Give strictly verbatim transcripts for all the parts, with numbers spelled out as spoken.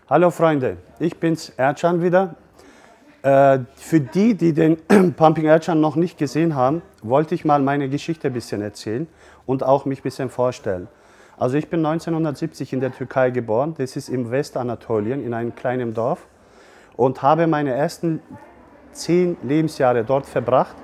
Hallo Freunde, ich bin's, Ercan wieder. Äh, für die, die den Pumping Ercan noch nicht gesehen haben, wollte ich mal meine Geschichte ein bisschen erzählen und auch mich ein bisschen vorstellen. Also ich bin neunzehnhundertsiebzig in der Türkei geboren, das ist im Westanatolien in einem kleinen Dorf und habe meine ersten zehn Lebensjahre dort verbracht,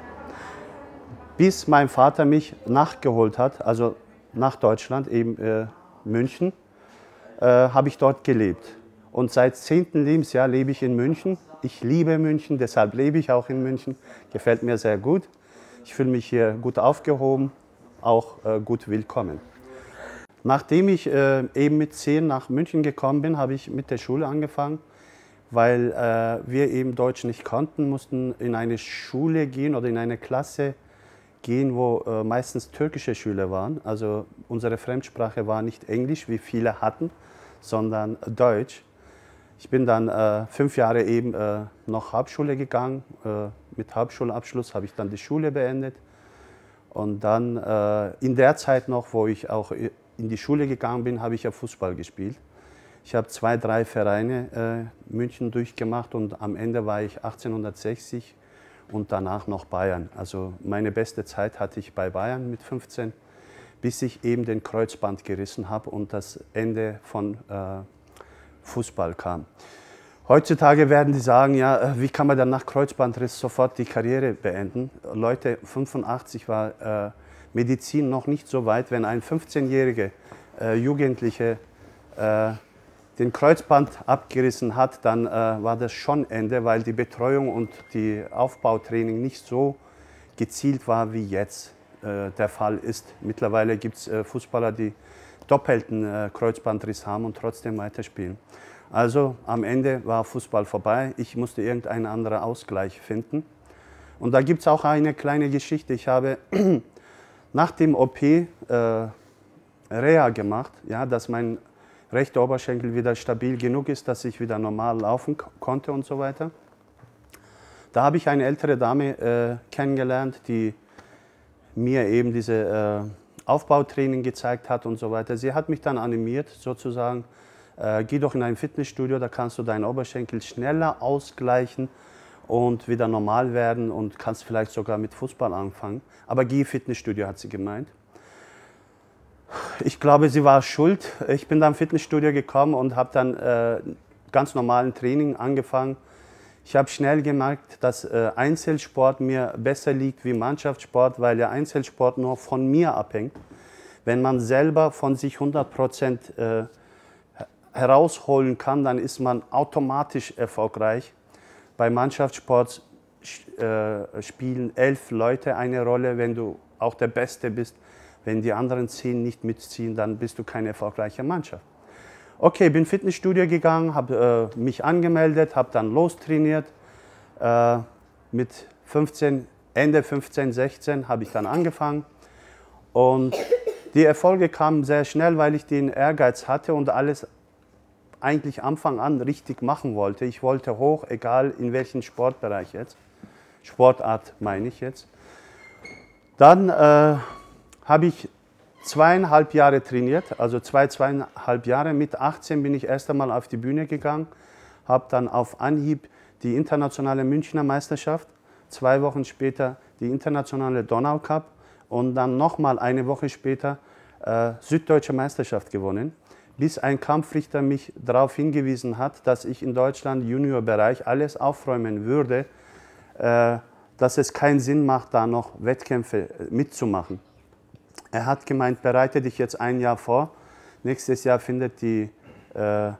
bis mein Vater mich nachgeholt hat, also nach Deutschland, eben äh, München, äh, habe ich dort gelebt. Und seit zehnten Lebensjahr lebe ich in München. Ich liebe München, deshalb lebe ich auch in München. Gefällt mir sehr gut. Ich fühle mich hier gut aufgehoben, auch äh, gut willkommen. Nachdem ich äh, eben mit zehn nach München gekommen bin, habe ich mit der Schule angefangen, weil äh, wir eben Deutsch nicht konnten, mussten in eine Schule gehen oder in eine Klasse gehen, wo äh, meistens türkische Schüler waren. Also unsere Fremdsprache war nicht Englisch, wie viele hatten, sondern Deutsch. Ich bin dann äh, fünf Jahre eben äh, noch Hauptschule gegangen. Äh, mit Hauptschulabschluss habe ich dann die Schule beendet. Und dann äh, in der Zeit noch, wo ich auch in die Schule gegangen bin, habe ich ja Fußball gespielt. Ich habe zwei, drei Vereine äh, München durchgemacht und am Ende war ich achtzehnhundertsechzig und danach noch Bayern. Also meine beste Zeit hatte ich bei Bayern mit fünfzehn, bis ich eben den Kreuzband gerissen habe und das Ende von äh, Fußball kam. Heutzutage werden die sagen, ja, wie kann man dann nach Kreuzbandriss sofort die Karriere beenden? Leute, fünfundachtzig war äh, Medizin noch nicht so weit. Wenn ein fünfzehnjähriger äh, Jugendliche äh, den Kreuzband abgerissen hat, dann äh, war das schon Ende, weil die Betreuung und die Aufbautraining nicht so gezielt war, wie jetzt äh, der Fall ist. Mittlerweile gibt es äh, Fußballer, die doppelten äh, Kreuzbandriss haben und trotzdem weiterspielen. Also am Ende war Fußball vorbei. Ich musste irgendeinen anderen Ausgleich finden. Und da gibt es auch eine kleine Geschichte. Ich habe nach dem O P äh, Reha gemacht, ja, dass mein rechter Oberschenkel wieder stabil genug ist, dass ich wieder normal laufen konnte und so weiter. Da habe ich eine ältere Dame äh, kennengelernt, die mir eben diese äh, Aufbautraining gezeigt hat und so weiter. Sie hat mich dann animiert, sozusagen, äh, geh doch in ein Fitnessstudio, da kannst du deinen Oberschenkel schneller ausgleichen und wieder normal werden und kannst vielleicht sogar mit Fußball anfangen. Aber geh Fitnessstudio, hat sie gemeint. Ich glaube, sie war schuld. Ich bin dann ins Fitnessstudio gekommen und habe dann äh, ganz normalen Training angefangen. Ich habe schnell gemerkt, dass äh, Einzelsport mir besser liegt wie Mannschaftssport, weil der Einzelsport nur von mir abhängt. Wenn man selber von sich hundert Prozent äh, herausholen kann, dann ist man automatisch erfolgreich. Bei Mannschaftssport äh, spielen elf Leute eine Rolle, wenn du auch der Beste bist. Wenn die anderen zehn nicht mitziehen, dann bist du keine erfolgreiche Mannschaft. Okay, bin ins Fitnessstudio gegangen, habe äh, mich angemeldet, habe dann lostrainiert. Äh, mit fünfzehn, Ende fünfzehn, sechzehn habe ich dann angefangen. Und die Erfolge kamen sehr schnell, weil ich den Ehrgeiz hatte und alles eigentlich Anfang an richtig machen wollte. Ich wollte hoch, egal in welchem Sportbereich jetzt. Sportart meine ich jetzt. Dann äh, habe ich zweieinhalb Jahre trainiert, also zwei, zweieinhalb Jahre. Mit achtzehn bin ich erst einmal auf die Bühne gegangen, habe dann auf Anhieb die internationale Münchner Meisterschaft, zwei Wochen später die internationale Donau Cup und dann nochmal eine Woche später äh, Süddeutsche Meisterschaft gewonnen, bis ein Kampfrichter mich darauf hingewiesen hat, dass ich in Deutschland Juniorbereich alles aufräumen würde, äh, dass es keinen Sinn macht, da noch Wettkämpfe mitzumachen. Er hat gemeint, bereite dich jetzt ein Jahr vor. Nächstes Jahr findet die äh,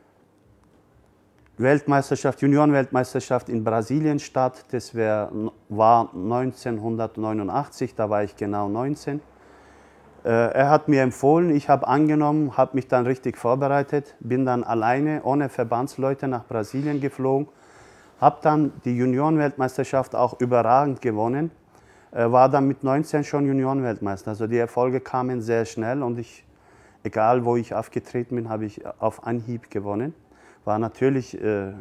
Weltmeisterschaft, Juniorenweltmeisterschaft in Brasilien statt. Das wär, war neunzehnhundertneunundachtzig, da war ich genau neunzehn. Äh, er hat mir empfohlen, ich habe angenommen, habe mich dann richtig vorbereitet, bin dann alleine ohne Verbandsleute nach Brasilien geflogen, habe dann die Juniorenweltmeisterschaft auch überragend gewonnen. War dann mit neunzehn schon Juniorenweltmeister. Also die Erfolge kamen sehr schnell und ich, egal wo ich aufgetreten bin, habe ich auf Anhieb gewonnen. War natürlich äh,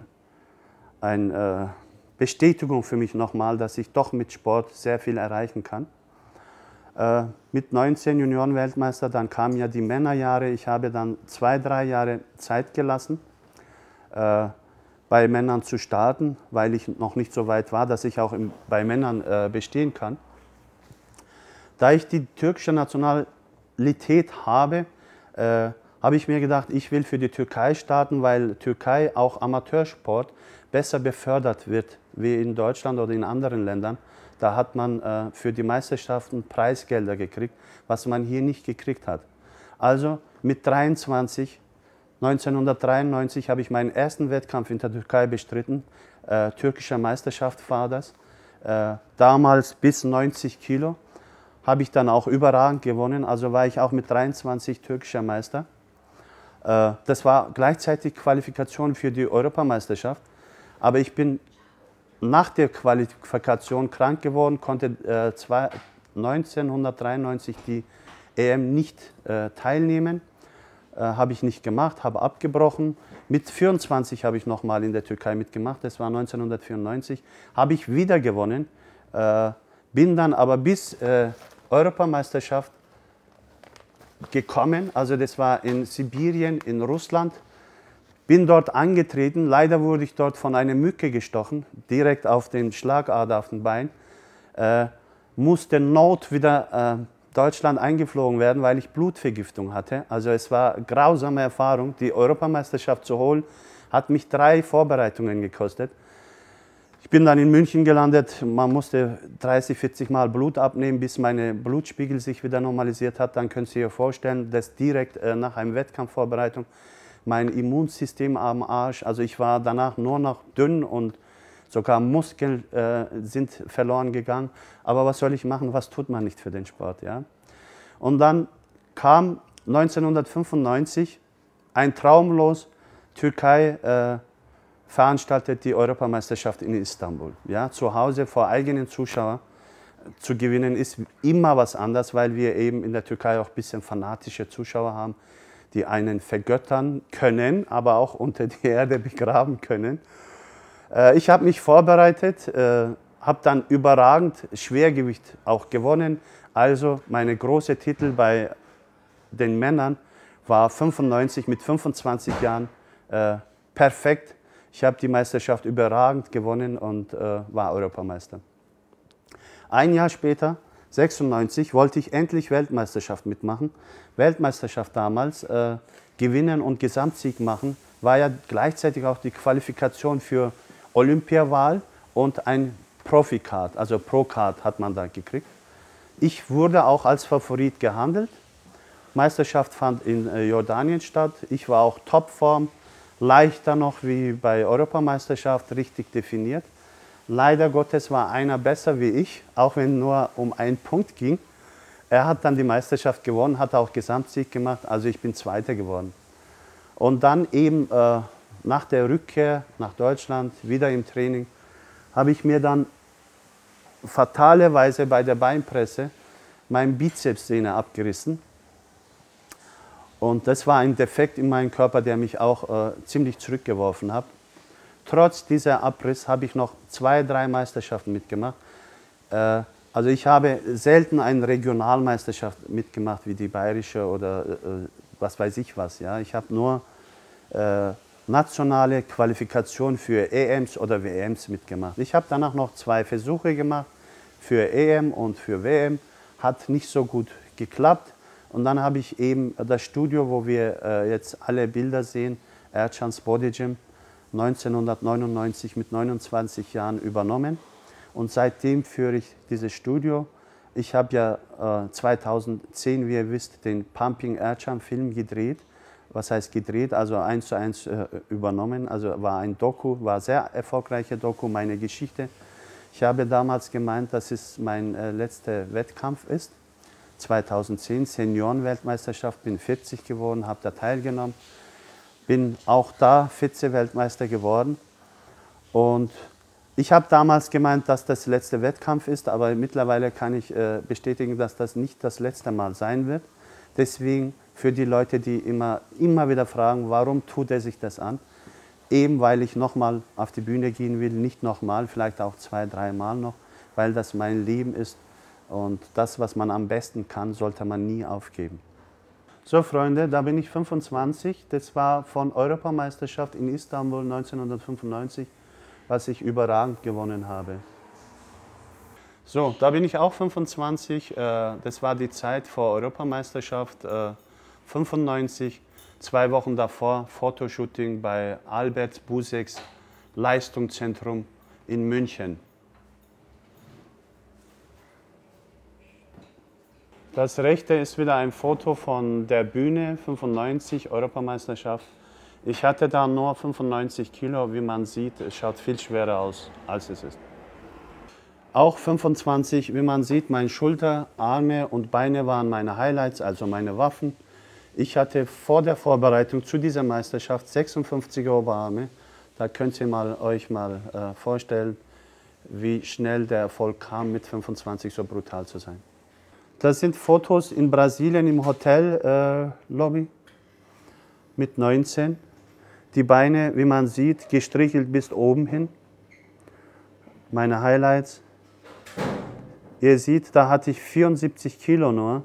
eine äh, Bestätigung für mich nochmal, dass ich doch mit Sport sehr viel erreichen kann. Äh, mit neunzehn Juniorenweltmeister, dann kamen ja die Männerjahre. Ich habe dann zwei, drei Jahre Zeit gelassen. äh, bei Männern zu starten, weil ich noch nicht so weit war, dass ich auch im, bei Männern äh, bestehen kann. Da ich die türkische Nationalität habe, äh, habe ich mir gedacht, ich will für die Türkei starten, weil Türkei auch Amateursport besser befördert wird wie in Deutschland oder in anderen Ländern. Da hat man äh, für die Meisterschaften Preisgelder gekriegt, was man hier nicht gekriegt hat. Also mit dreiundzwanzig, neunzehnhundertdreiundneunzig habe ich meinen ersten Wettkampf in der Türkei bestritten. Äh, türkische Meisterschaft war das. Äh, damals bis neunzig Kilo. Habe ich dann auch überragend gewonnen. Also war ich auch mit dreiundzwanzig türkischer Meister. Äh, das war gleichzeitig Qualifikation für die Europameisterschaft. Aber ich bin nach der Qualifikation krank geworden, konnte äh, zwei, neunzehnhundertdreiundneunzig die E M nicht äh, teilnehmen. Äh, habe ich nicht gemacht, habe abgebrochen. Mit vierundzwanzig habe ich nochmal in der Türkei mitgemacht, das war neunzehnhundertvierundneunzig. Habe ich wieder gewonnen, äh, bin dann aber bis äh, Europameisterschaft gekommen, also das war in Sibirien, in Russland. Bin dort angetreten, leider wurde ich dort von einer Mücke gestochen, direkt auf den Schlagader auf dem Bein. Äh, musste Not wieder äh, Deutschland eingeflogen werden, weil ich Blutvergiftung hatte. Also es war eine grausame Erfahrung. Die Europameisterschaft zu holen, hat mich drei Vorbereitungen gekostet. Ich bin dann in München gelandet, man musste dreißig, vierzig Mal Blut abnehmen, bis meine Blutspiegel sich wieder normalisiert hat. Dann könnt ihr euch vorstellen, dass direkt äh, nach einer Wettkampfvorbereitung mein Immunsystem am Arsch, also ich war danach nur noch dünn und sogar Muskeln äh, sind verloren gegangen. Aber was soll ich machen, was tut man nicht für den Sport? Ja? Und dann kam neunzehnhundertfünfundneunzig ein Traum los, Türkei äh, veranstaltet die Europameisterschaft in Istanbul. Ja? Zu Hause vor eigenen Zuschauern zu gewinnen ist immer was anderes, weil wir eben in der Türkei auch ein bisschen fanatische Zuschauer haben, die einen vergöttern können, aber auch unter die Erde begraben können. Äh, ich habe mich vorbereitet, äh, habe dann überragend Schwergewicht auch gewonnen. Also meine große Titel bei den Männern war fünfundneunzig mit fünfundzwanzig Jahren äh, perfekt. Ich habe die Meisterschaft überragend gewonnen und äh, war Europameister. Ein Jahr später, sechsundneunzig, wollte ich endlich Weltmeisterschaft mitmachen. Weltmeisterschaft damals, äh, gewinnen und Gesamtsieg machen, war ja gleichzeitig auch die Qualifikation für Olympiawahl und ein Profi-Card, also Pro-Card hat man da gekriegt. Ich wurde auch als Favorit gehandelt. Meisterschaft fand in äh, Jordanien statt. Ich war auch Topform, leichter noch wie bei Europameisterschaft, richtig definiert. Leider Gottes war einer besser wie ich, auch wenn nur um einen Punkt ging. Er hat dann die Meisterschaft gewonnen, hat auch Gesamtsieg gemacht, also ich bin Zweiter geworden. Und dann eben äh, nach der Rückkehr nach Deutschland, wieder im Training, habe ich mir dann fatalerweise bei der Beinpresse meinen Bizepssehne abgerissen. Und das war ein Defekt in meinem Körper, der mich auch äh, ziemlich zurückgeworfen hat. Trotz dieser Abriss habe ich noch zwei, drei Meisterschaften mitgemacht. Äh, also ich habe selten eine Regionalmeisterschaft mitgemacht, wie die bayerische oder äh, was weiß ich was. Ja. Ich habe nur äh, nationale Qualifikation für E Ms oder W Ms mitgemacht. Ich habe danach noch zwei Versuche gemacht für E M und für W M. Hat nicht so gut geklappt. Und dann habe ich eben das Studio, wo wir äh, jetzt alle Bilder sehen, Ercan's Body Gym, neunzehnhundertneunundneunzig mit neunundzwanzig Jahren übernommen. Und seitdem führe ich dieses Studio. Ich habe ja äh, zweitausendzehn, wie ihr wisst, den Pumping Ercan Film gedreht. Was heißt gedreht? Also eins zu eins äh, übernommen. Also war ein Doku, war sehr erfolgreicher Doku, meine Geschichte. Ich habe damals gemeint, dass es mein äh, letzter Wettkampf ist. zweitausendzehn, Senioren-Weltmeisterschaft, bin vierzig geworden, habe da teilgenommen. Bin auch da Vize-Weltmeister geworden. Und ich habe damals gemeint, dass das letzte Wettkampf ist, aber mittlerweile kann ich äh, bestätigen, dass das nicht das letzte Mal sein wird. Deswegen für die Leute, die immer, immer wieder fragen, warum tut er sich das an? Eben weil ich nochmal auf die Bühne gehen will, nicht nochmal, vielleicht auch zwei, dreimal noch, weil das mein Leben ist. Und das, was man am besten kann, sollte man nie aufgeben. So Freunde, da bin ich fünfundzwanzig. Das war von Europameisterschaft in Istanbul neunzehnhundertfünfundneunzig, was ich überragend gewonnen habe. So, da bin ich auch fünfundzwanzig. Das war die Zeit vor Europameisterschaft fünfundneunzig. Zwei Wochen davor Fotoshooting bei Albert Buseks Leistungszentrum in München. Das rechte ist wieder ein Foto von der Bühne, fünfundneunzig, Europameisterschaft. Ich hatte da nur fünfundneunzig Kilo, wie man sieht, es schaut viel schwerer aus, als es ist. Auch fünfundzwanzig, wie man sieht, meine Schulter, Arme und Beine waren meine Highlights, also meine Waffen. Ich hatte vor der Vorbereitung zu dieser Meisterschaft sechsundfünfziger Oberarme. Da könnt ihr mal, euch mal äh, vorstellen, wie schnell der Erfolg kam, mit fünfundzwanzig so brutal zu sein. Das sind Fotos in Brasilien im Hotellobby äh, mit neunzehn. Die Beine, wie man sieht, gestrichelt bis oben hin. Meine Highlights. Ihr seht, da hatte ich vierundsiebzig Kilo nur,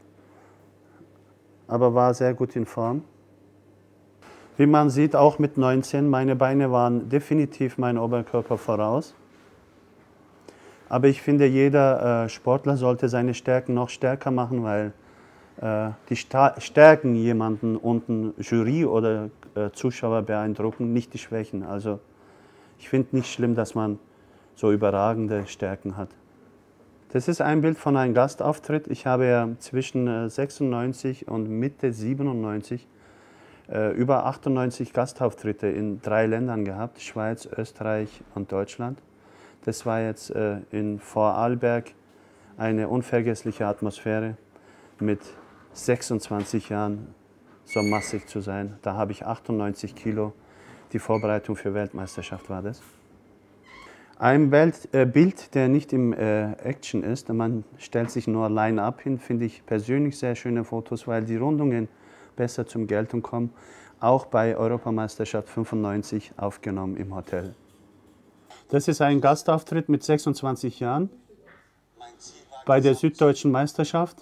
aber war sehr gut in Form. Wie man sieht, auch mit neunzehn, meine Beine waren definitiv meinem Oberkörper voraus. Aber ich finde, jeder äh, Sportler sollte seine Stärken noch stärker machen, weil äh, die Sta Stärken jemanden unten Jury oder äh, Zuschauer beeindrucken, nicht die Schwächen. Also ich finde nicht schlimm, dass man so überragende Stärken hat. Das ist ein Bild von einem Gastauftritt. Ich habe ja zwischen äh, sechsundneunzig und Mitte siebenundneunzig äh, über achtundneunzig Gastauftritte in drei Ländern gehabt, Schweiz, Österreich und Deutschland. Das war jetzt äh, in Vorarlberg eine unvergessliche Atmosphäre, mit sechsundzwanzig Jahren so massig zu sein. Da habe ich achtundneunzig Kilo, die Vorbereitung für Weltmeisterschaft war das. Ein Bild, äh, Bild der nicht im äh, Action ist, man stellt sich nur Line-Up hin, finde ich persönlich sehr schöne Fotos, weil die Rundungen besser zum Geltung kommen. Auch bei Europameisterschaft fünfundneunzig aufgenommen im Hotel. Das ist ein Gastauftritt mit sechsundzwanzig Jahren bei der Süddeutschen Meisterschaft.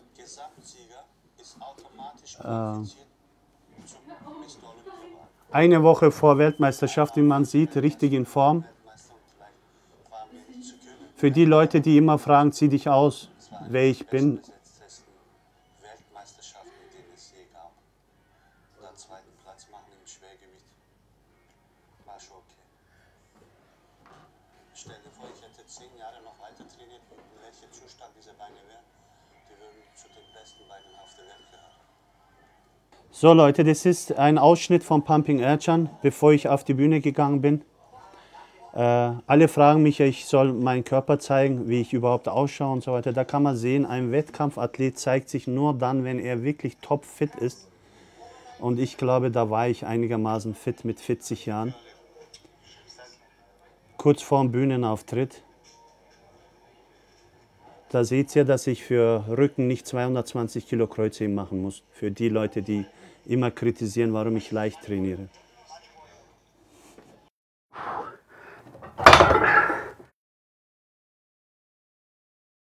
Äh, eine Woche vor Weltmeisterschaft, wie man sieht, richtig in Form. Für die Leute, die immer fragen, zieh dich aus, wer ich bin. Stell dir vor, ich hätte zehn Jahre noch weiter trainiert, in welchem Zustand diese Beine wären. Die würden zu den besten Beinen auf der Welt gehören. So Leute, das ist ein Ausschnitt von Pumping Ercan, bevor ich auf die Bühne gegangen bin. Äh, alle fragen mich, ich soll meinen Körper zeigen, wie ich überhaupt ausschaue und so weiter. Da kann man sehen, ein Wettkampfathlet zeigt sich nur dann, wenn er wirklich topfit ist. Und ich glaube, da war ich einigermaßen fit mit vierzig Jahren. Kurz vorm Bühnenauftritt. Da seht ihr, dass ich für Rücken nicht zweihundertzwanzig Kilo Kreuzheben machen muss. Für die Leute, die immer kritisieren, warum ich leicht trainiere.